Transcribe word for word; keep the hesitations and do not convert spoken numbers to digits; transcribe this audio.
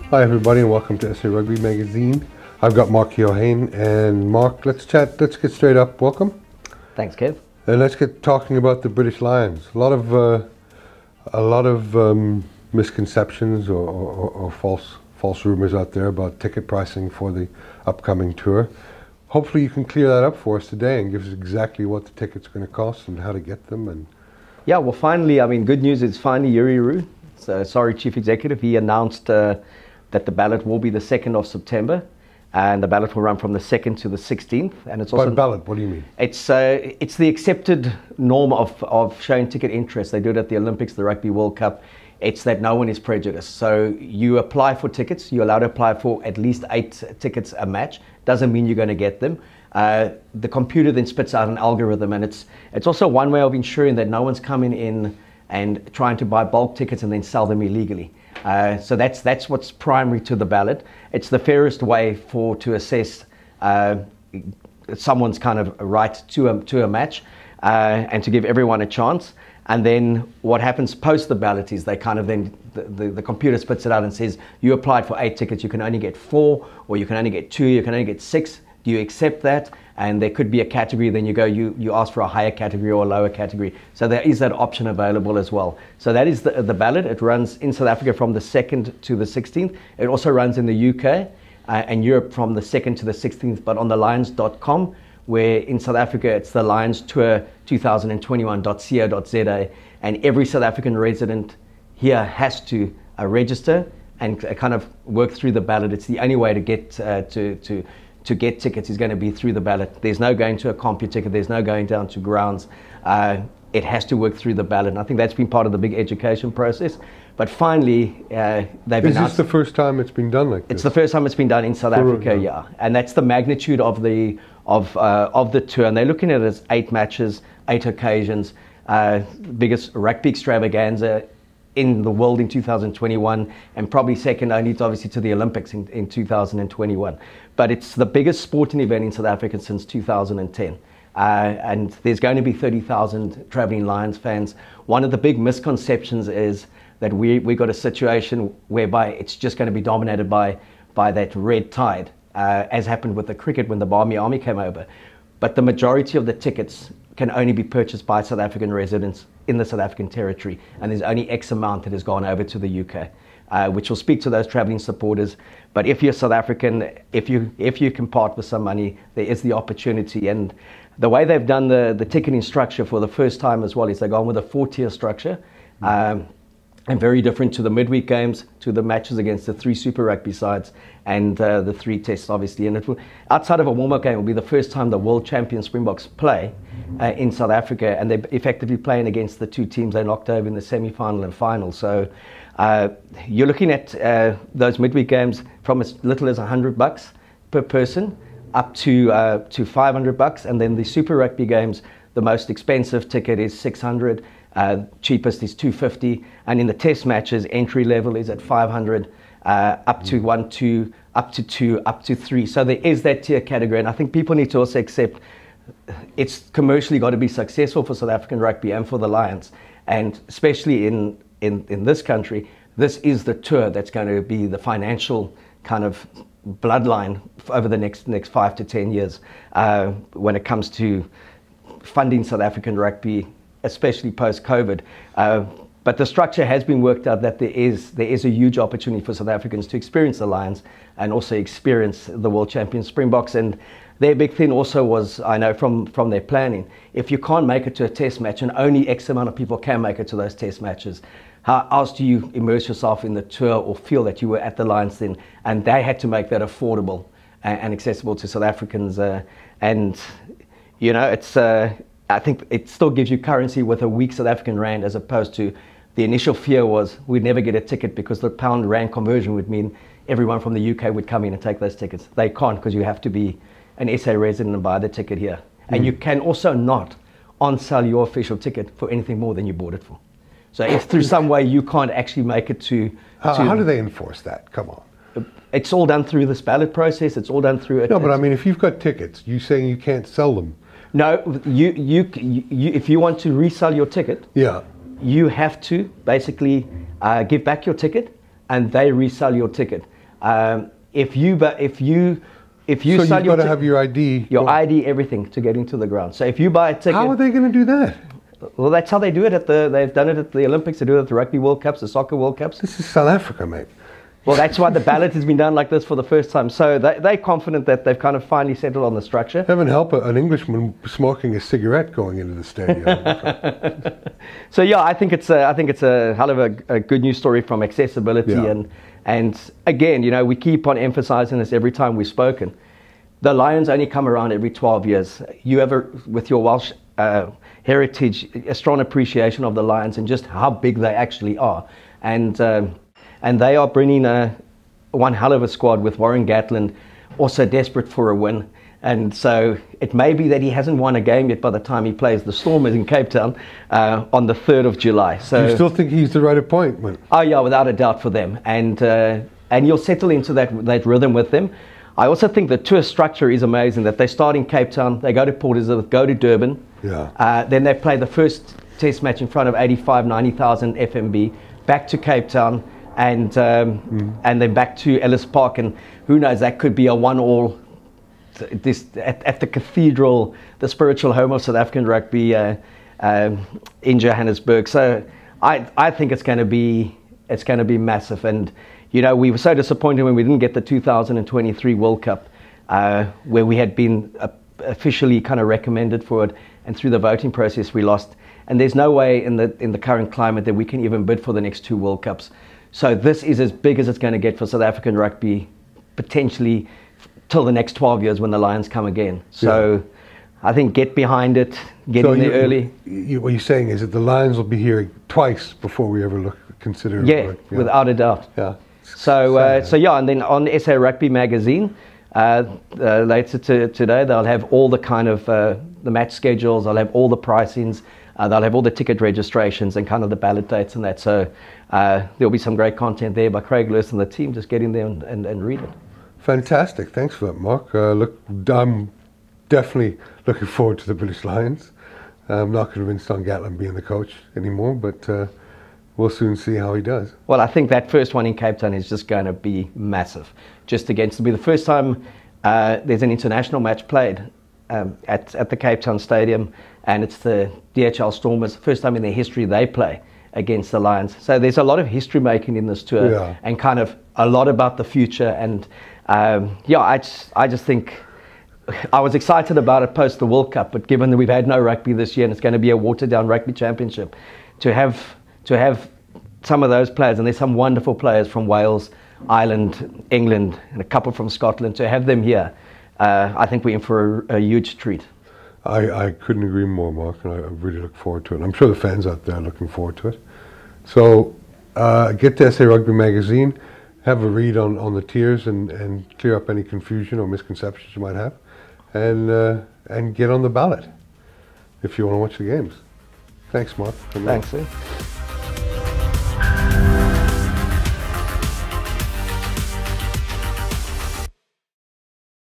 Hi everybody and welcome to S A Rugby Magazine. I've got Mark Keohane, and Mark, let's chat, let's get straight up. Welcome. Thanks, Kev. And let's get talking about the British Lions. A lot of uh, a lot of um, misconceptions or, or, or false false rumors out there about ticket pricing for the upcoming tour. Hopefully you can clear that up for us today and give us exactly what the ticket's going to cost and how to get them. And yeah, well, finally, I mean, good news is finally Yuri Roux, so, sorry, Chief Executive, he announced uh, that the ballot will be the second of September, and the ballot will run from the second to the sixteenth. And it's also by ballot, what do you mean? It's uh, it's the accepted norm of of showing ticket interest. They do it at the Olympics, the Rugby World Cup. It's that no one is prejudiced. So you apply for tickets. You're allowed to apply for at least eight tickets a match. Doesn't mean you're going to get them. Uh, the computer then spits out an algorithm, and it's it's also one way of ensuring that no one's coming in and trying to buy bulk tickets and then sell them illegally. Uh, so that's that's what's primary to the ballot. It's the fairest way for to assess uh, someone's kind of right to a to a match, uh, and to give everyone a chance. And then what happens post the ballot is they kind of then the, the, the computer spits it out and says you applied for eight tickets, you can only get four, or you can only get two, you can only get six. Do you accept that? And there could be a category, then you go, you, you ask for a higher category or a lower category. So there is that option available as well. So that is the, the ballot. It runs in South Africa from the second to the sixteenth. It also runs in the U K uh, and Europe from the second to the sixteenth, but on the lions dot com, where in South Africa it's the Lions Tour twenty twenty-one dot co dot za, and every South African resident here has to uh, register and uh, kind of work through the ballot. It's the only way to get uh, to, to to get tickets is going to be through the ballot. There's no going to a CompuTicket, there's no going down to grounds. Uh, it has to work through the ballot, and I think that's been part of the big education process. But finally, uh, they've is announced... this the first time it's been done like this? It's the first time it's been done in South For, Africa, yeah. yeah. And that's the magnitude of the of uh, of the tour, and they're looking at it as eight matches, eight occasions, uh, biggest rugby extravaganza in the world in two thousand twenty-one, and probably second only to, obviously, to the Olympics in, in two thousand twenty-one. But it's the biggest sporting event in South Africa since two thousand ten. Uh, and there's going to be thirty thousand traveling Lions fans. One of the big misconceptions is that we we got a situation whereby it's just going to be dominated by by that red tide, uh, as happened with the cricket when the Barmy Army came over. But the majority of the tickets can only be purchased by South African residents in the South African territory, and there's only X amount that has gone over to the U K, uh, which will speak to those traveling supporters. But if you're South African, if you if you can part with some money, there is the opportunity. And the way they've done the, the ticketing structure for the first time as well is they've gone with a four-tier structure, um, and very different to the midweek games, to the matches against the three Super Rugby sides, and uh, the three tests, obviously. And it will, outside of a warm-up game, it will be the first time the world champion Springboks play uh, in South Africa, and they're effectively playing against the two teams they knocked over in the semi-final and final. So uh, you're looking at uh, those midweek games from as little as one hundred bucks per person up to uh, to five hundred bucks, and then the Super Rugby games, the most expensive ticket is six hundred. Uh, cheapest is two fifty, and in the test matches, entry level is at five hundred, uh, up to one, two, up to two, up to three. So there is that tier category, and I think people need to also accept it's commercially got to be successful for South African rugby and for the Lions, and especially in in in this country, this is the tour that's going to be the financial kind of bloodline over the next next five to ten years uh, when it comes to funding South African rugby, especially post-COVID. Uh, but the structure has been worked out that there is there is a huge opportunity for South Africans to experience the Lions and also experience the world champion Springboks. And their big thing also was, I know from, from their planning, if you can't make it to a test match, and only X amount of people can make it to those test matches, how else do you immerse yourself in the tour or feel that you were at the Lions then? And they had to make that affordable and, and accessible to South Africans. Uh, and, you know, it's... Uh, I think it still gives you currency with a weak South African rand, as opposed to the initial fear was we'd never get a ticket because the pound rand conversion would mean everyone from the U K would come in and take those tickets. They can't, because you have to be an S A resident and buy the ticket here. Mm. And you can also not on-sell your official ticket for anything more than you bought it for. So if through some way you can't actually make it to... How, to how do they enforce that? Come on. It's all done through this ballot process. It's all done through... It, no, but I mean, if you've got tickets, you saying you can't sell them. No, you, you, you, if you want to resell your ticket, yeah, you have to basically uh, give back your ticket, and they resell your ticket. Um, if you, but if you, if you so sell you've your got to ti- have your I D. your Go- I D, everything to get into the ground. So if you buy a ticket, How are they going to do that? well, that's how they do it at the. They've done it at the Olympics. They do it at the Rugby World Cups, the Soccer World Cups. This is South Africa, mate. Well, that's why the ballot has been done like this for the first time. So they, they're confident that they've kind of finally settled on the structure. Heaven help a- an Englishman smoking a cigarette going into the stadium. So yeah, I think it's a, I think it's a hell of a, a good news story from accessibility Yeah. and and again, you know, we keep on emphasizing this every time we've spoken. The Lions only come around every twelve years. You ever, with your Welsh uh, heritage, a strong appreciation of the Lions and just how big they actually are, and um, and they are bringing a one hell of a squad with Warren Gatland, also desperate for a win. And so it may be that he hasn't won a game yet by the time he plays the Stormers in Cape Town uh, on the third of July. So You still think he's the right appointment? oh yeah, without a doubt for them, and uh, and you'll settle into that that rhythm with them. I also think the tour structure is amazing. That they start in Cape Town, they go to Port Elizabeth, go to Durban, Yeah. uh, then they play the first Test match in front of eighty-five, ninety thousand F M B, back to Cape Town, and um, Mm. and then back to Ellis Park, and who knows, that could be a one-all. This at, at the cathedral, the spiritual home of South African rugby uh, um, in Johannesburg. So I I think it's going to be it's going to be massive. And you know, we were so disappointed when we didn't get the two thousand twenty-three World Cup, uh, where we had been uh, officially kind of recommended for it, and through the voting process we lost. And there's no way in the in the current climate that we can even bid for the next two World Cups. So this is as big as it's going to get for South African rugby, potentially till the next twelve years when the Lions come again. So Yeah. I think get behind it, get So in there you- early. You, what you're saying is that the Lions will be here twice before we ever look consider. Yeah, like, without a doubt. Yeah. So, uh, Sad. so yeah, and then on S A Rugby magazine, uh, uh, later to, today, they'll have all the kind of uh, the match schedules. They'll have all the pricings. Uh, they'll have all the ticket registrations and kind of the ballot dates and that. So uh, there'll be some great content there by Craig Lewis and the team. Just get in there and, and, and read it. Fantastic. Thanks for that, Mark. Uh, look, I'm definitely looking forward to the British Lions. I'm not convinced on Gatland being the coach anymore, but uh, we'll soon see how he does. Well, I think that first one in Cape Town is just going to be massive. Just against, it'll be the first time uh, there's an international match played um, at, at the Cape Town Stadium, and it's the D H L Stormers, first time in their history they play against the Lions. So there's a lot of history making in this tour, Yeah. and kind of a lot about the future. And um, yeah, I just, I just think I was excited about it post the World Cup, but given that we've had no rugby this year and it's going to be a watered down rugby championship, to have to have some of those players, and there's some wonderful players from Wales, Ireland, England, and a couple from Scotland, to have them here, uh, I think we're in for a, a huge treat. I, I couldn't agree more, Mark, and I I really look forward to it. I'm sure the fans out there are looking forward to it. So uh, get to S A Rugby magazine, have a read on, on the tiers, and, and clear up any confusion or misconceptions you might have, and uh, and get on the ballot if you want to watch the games. Thanks, Mark. Thanks, sir.